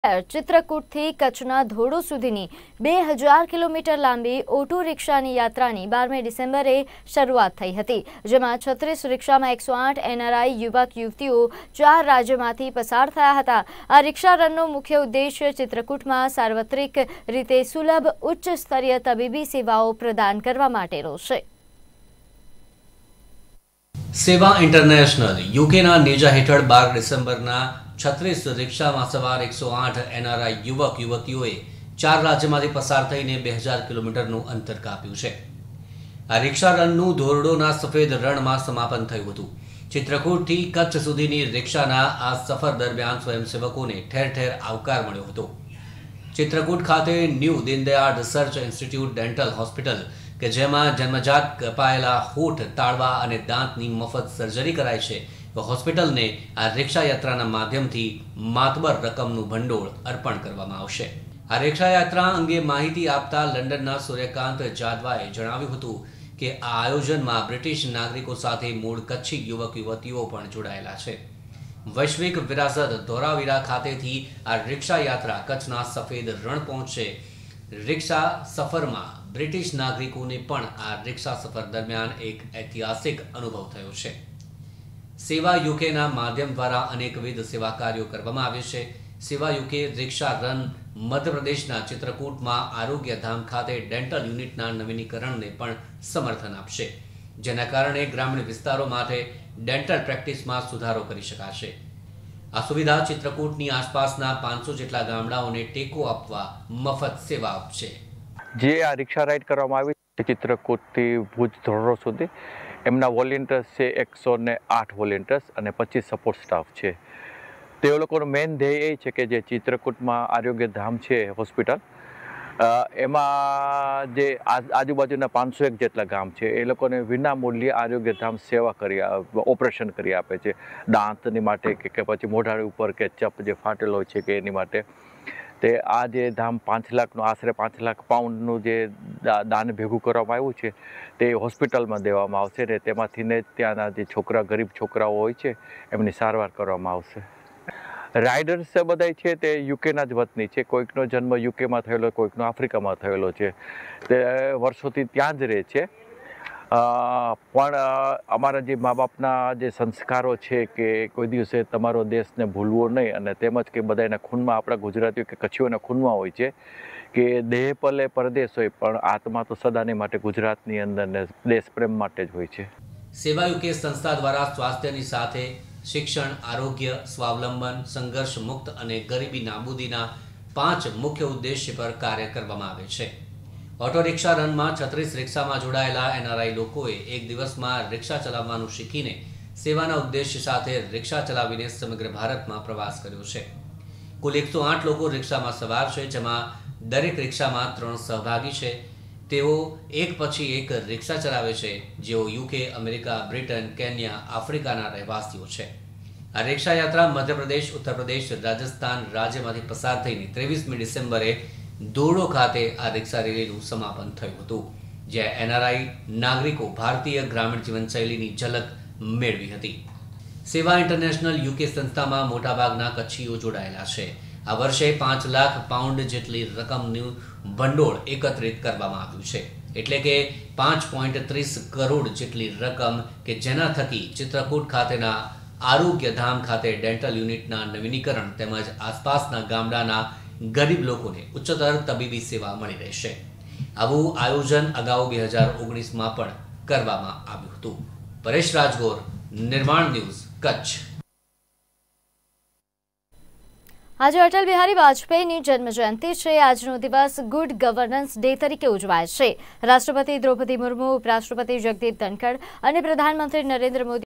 ચિત્રકૂટથી કચ્છના ધોરડો સુધીની 2000 કિલોમીટર લાંબી ઓટો રિક્ષાની યાત્રાની 12મી ડિસેમ્બરે શરૂઆત થઈ હતી, જેમાં 36 રિક્ષામાં 108 એનઆરઆઈ યુવક યુવતીઓ 4 રાજ્યોમાંથી પસાર થયા હતા। આ રિક્ષા રનનો મુખ્ય ઉદ્દેશ્ય ચિત્રકૂટમાં સાર્વત્રિક રીતે સુલભ ઉચ્ચ સ્તરીય તબીબી સેવાઓ પ્રદાન કરવા માટેનો છે। સેવા ઇન્ટરનેશનલ યુકેના નેજા હેઠળ 12 ડિસેમ્બરના 36 રિક્ષામાં સવાર 108 એનઆરઆઈ યુવક યુવતીઓએ 4 રાજ્યમાંથી પસાર થઈને 2000 કિલોમીટરનું અંતર કાપ્યું છે। આ રિક્ષા રનનું ધોરડોના સફેદ રણમાં સમાપન થયું હતું। ચિત્રકૂટથી કચ્છ સુધીની રિક્ષાના આ સફર દરમિયાન સ્વયંસેવકોને ઠેર ઠેર આવકાર મળ્યો હતો। ચિત્રકૂટ ખાતે new Deendayal research institute dental hospital કે જેમાં જન્મજાત કપાયેલા હોઠ, તાળવા અને દાંતની મફત સર્જરી કરાય છે, તો હોસ્પિટલને આ રિક્ષા યાત્રાના માધ્યમથી માતબર રકમનું ભંડોળ અર્પણ કરવામાં આવશે। આ રિક્ષા યાત્રા અંગે માહિતી આપતા લંડનના સૂર્યકાંત જાદવાએ જણાવ્યું હતું કે આ આયોજનમાં બ્રિટિશ નાગરિકો સાથે મૂળ કચ્છી યુવક યુવતીઓ પણ જોડાયેલા છે। વૈશ્વિક વિરાસત ધોરાવીરા ખાતેથી આ રિક્ષા યાત્રા કચ્છના સફેદ રણ પહોંચશે। રિક્ષા સફરમાં બ્રિટિશ નાગરિકોને પણ આ રિક્ષા સફર દરમિયાન એક ઐતિહાસિક અનુભવ થયો છે। સેવા યુકેના માધ્યમ દ્વારા અનેકવિધ સેવા કાર્યો કરવામાં આવે છે। સેવા યુકે રિક્ષા રન મધ્યપ્રદેશના ચિત્રકૂટમાં આરોગ્યધામ ખાતે ડેન્ટલ યુનિટના નવીનીકરણને પણ સમર્થન આપશે, જેના કારણે ગ્રામીણ વિસ્તારો માટે ડેન્ટલ પ્રેક્ટિસમાં સુધારો કરી શકાશે। આ સુવિધા ચિત્રકૂટની આસપાસના 500 જેટલા ગામડાઓને ટેકો આપવા મફત સેવા આપશે। જે આ રિક્ષા રાઇડ કરવામાં આવી છે ચિત્રકૂટથી ભુજ ધોરડો સુધી, એમના વોલેન્ટિયર્સ છે 108 વોલેન્ટિયર્સ અને 25 સપોર્ટ સ્ટાફ છે। તે લોકોનો મેઇન ધ્યેય એ છે કે જે ચિત્રકૂટમાં આરોગ્યધામ છે હોસ્પિટલ, એમાં જે આજુબાજુના 501 જેટલા ગામ છે એ લોકોને વિનામૂલ્યે આરોગ્યધામ સેવા ઓપરેશન કરી આપે છે। દાંતની માટે કે પછી મોઢા ઉપર કે ચપ જે ફાટેલો હોય છે કે એની માટે તે આ જે ધામ 5 લાખનું આશરે 5 લાખ પાઉન્ડનું જે દાન ભેગું કરવામાં આવ્યું છે તે હોસ્પિટલમાં દેવામાં આવશે ને તેમાંથી ને ત્યાંના જે ગરીબ છોકરાઓ હોય છે એમની સારવાર કરવામાં આવશે। રાઇડર્સ બધા છે તે યુકેના જ વતની છે, કોઈકનો જન્મ યુકેમાં થયેલો, કોઈકનો આફ્રિકામાં થયેલો છે, તે વર્ષોથી ત્યાં જ રહે છે। પણ અમારા જે મા બાપના જે સંસ્કારો છે કે કોઈ દિવસે તમારો દેશને ભૂલવો નહીં, અને તેમજ કે બધાના ખૂનમાં, આપણા ગુજરાતીઓ કે કચ્છીઓના ખૂનમાં હોય છે કે દેહ ભલે પરદેશ હોય પણ આત્મા તો સદાને માટે ગુજરાતની અંદર ને દેશપ્રેમ માટે જ હોય છે। સેવા યુકે સંસ્થા દ્વારા સ્વાસ્થ્યની સાથે શિક્ષણ, આરોગ્ય, સ્વાવલંબન, સંઘર્ષ મુક્ત અને ગરીબી નાબૂદીના 5 મુખ્ય ઉદ્દેશ્ય પર કાર્ય કરવામાં આવે છે। ઓટો રિક્ષા રનમાં 36 રિક્ષામાં જોડાયેલા એનઆરઆઈ લોકોએ એક દિવસમાં રિક્ષા ચલાવવાનું શીખીને સેવાના ઉદ્દેશ્ય સાથે રિક્ષા ચલાવીને સમગ્ર ભારતમાં પ્રવાસ કર્યો છે। કુલ 108 લોકો રિક્ષામાં સવાર છે, જેમાં દરેક રિક્ષામાં 3 સહભાગી છે। તેઓ એક પછી એક રિક્ષા ચલાવે છે, જેઓ યુકે, અમેરિકા, બ્રિટન, કેન્યા, આફ્રિકાના રહેવાસીઓ છે। આ રિક્ષા યાત્રા મધ્યપ્રદેશ, ઉત્તર પ્રદેશ, રાજસ્થાન રાજ્યમાંથી પસાર થઈને 23મી ડિસેમ્બરે ધોરડો ખાતે આ રિક્ષા રેલીનું સમાપન થયું હતું, જ્યાં એનઆરઆઈ નાગરિકો ભારતીય ગ્રામીણ જીવનશૈલીની ઝલક મેળવી હતી। સેવા ઇન્ટરનેશનલ યુકે સંસ્થામાં મોટાભાગના કચ્છીઓ જોડાયેલા છે। આ વર્ષે 5 લાખ પાઉન્ડ જેટલી રકમનું ભંડોળ એકત્રિત કરવામાં આવ્યું છે, એટલે કે 5.30 કરોડ જેટલી રકમ કે જેના થકી ચિત્રકૂટ ખાતેના આરોગ્યધામ ખાતે ડેન્ટલ યુનિટના નવીનીકરણ તેમજ આસપાસના ગામડાના ગરીબ લોકોને ઉચ્ચતર તબીબી સેવા મળી રહેશે। આવું આયોજન અગાઉ 2019માં પણ કરવામાં આવ્યું હતું। પરેશ રાજગોર, નિર્માણ ન્યૂઝ, કચ્છ। આજે અટલ બિહારી વાજપેયીની જન્મજયંતિ છે। આજનો દિવસ ગુડ ગવર્નન્સ ડે તરીકે ઉજવાય છે। રાષ્ટ્રપતિ દ્રૌપદી મુર્મુ, ઉપરાષ્ટ્રપતિ જગદીપ ધનખડ અને પ્રધાનમંત્રી નરેન્દ્ર મોદી